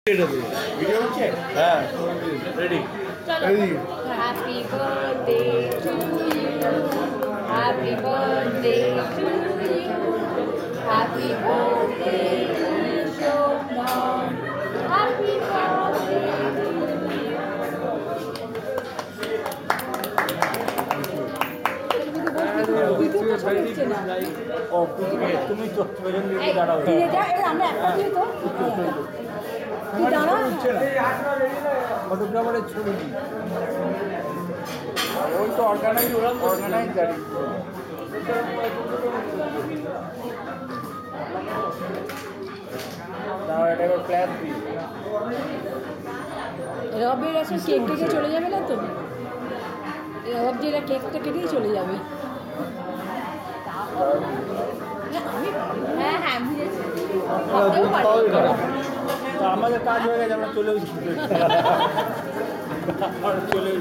Video হচ্ছে হ্যাঁ ready ready Happy birthday to you. Happy birthday to you. Happy birthday to Shaunak. Happy birthday to তুমি তো দাঁড়াও ফটোগ্রাফারের ছবি ওই তো অর্গানাইজ গাড়ি এটা এবার প্ল্যান দিই রবের আসলে কেক কেটে চলে যাবে না তো? রব যেটা কেকটা কেটেই চলে যাবে। হ্যাঁ হ্যাঁ বুঝেছি। আমাদের কাজ হয়ে গেছে আমরা চলেও চলে